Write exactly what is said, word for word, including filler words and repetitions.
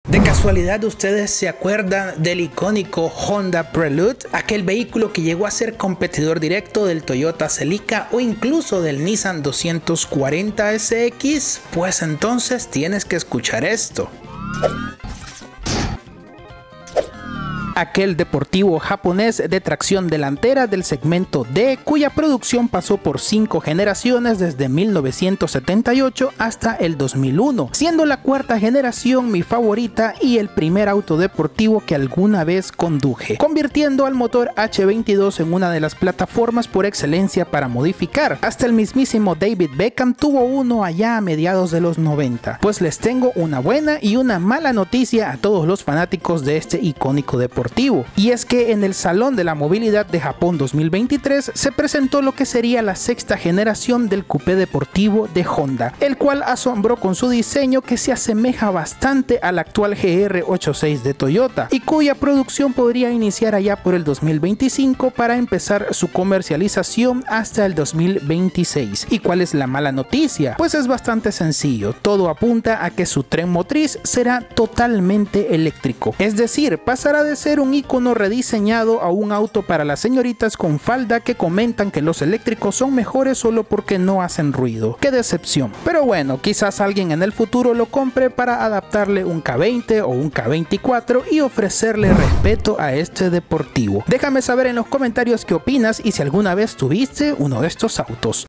¿De casualidad ustedes se acuerdan del icónico Honda Prelude? Aquel vehículo que llegó a ser competidor directo del Toyota Celica o incluso del Nissan doscientos cuarenta S X. Pues entonces tienes que escuchar esto. Aquel deportivo japonés de tracción delantera del segmento D, cuya producción pasó por cinco generaciones desde mil novecientos setenta y ocho hasta el dos mil uno, siendo la cuarta generación mi favorita y el primer auto deportivo que alguna vez conduje, convirtiendo al motor H veintidós en una de las plataformas por excelencia para modificar. Hasta el mismísimo David Beckham tuvo uno allá a mediados de los noventa. Pues les tengo una buena y una mala noticia a todos los fanáticos de este icónico deportivo. Y es que en el Salón de la Movilidad de Japón dos mil veintitrés se presentó lo que sería la sexta generación del coupé deportivo de Honda, el cual asombró con su diseño que se asemeja bastante al actual G R ochenta y seis de Toyota y cuya producción podría iniciar allá por el dos mil veinticinco para empezar su comercialización hasta el dos mil veintiséis. ¿Y cuál es la mala noticia? Pues es bastante sencillo, todo apunta a que su tren motriz será totalmente eléctrico, es decir, pasará de ser un icono rediseñado a un auto para las señoritas con falda que comentan que los eléctricos son mejores solo porque no hacen ruido. ¡Qué decepción! Pero bueno, quizás alguien en el futuro lo compre para adaptarle un K veinte o un K veinticuatro y ofrecerle respeto a este deportivo. Déjame saber en los comentarios qué opinas y si alguna vez tuviste uno de estos autos.